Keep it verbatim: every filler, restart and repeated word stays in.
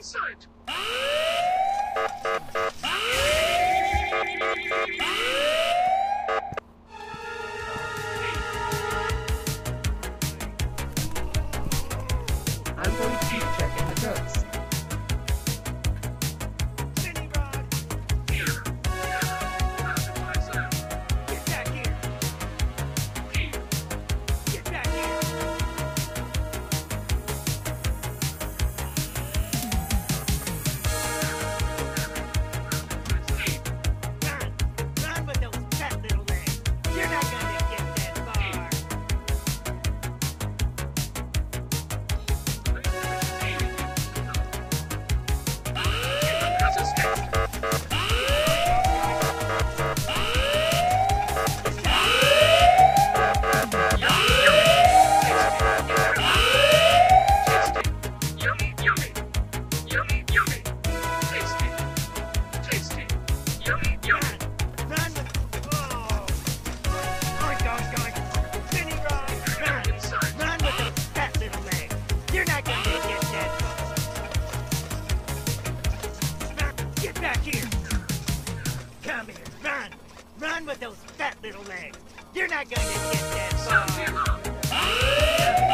inside. I'm going to keep checking the codes. Get back here! Get back here! Run! Run with those fat little legs! You're not gonna get that far! Yummy, yummy, yummy, yummy, tasty, tasty, yummy, yummy. Run with... Oh! Oink, oink, oink! Spinny run! Run! Inside. Run with those fat little legs! You're not gonna get that far! Run! Get back here! Come here! Run! Run with those fat little legs! You're not gonna get that Sound the far! alarm.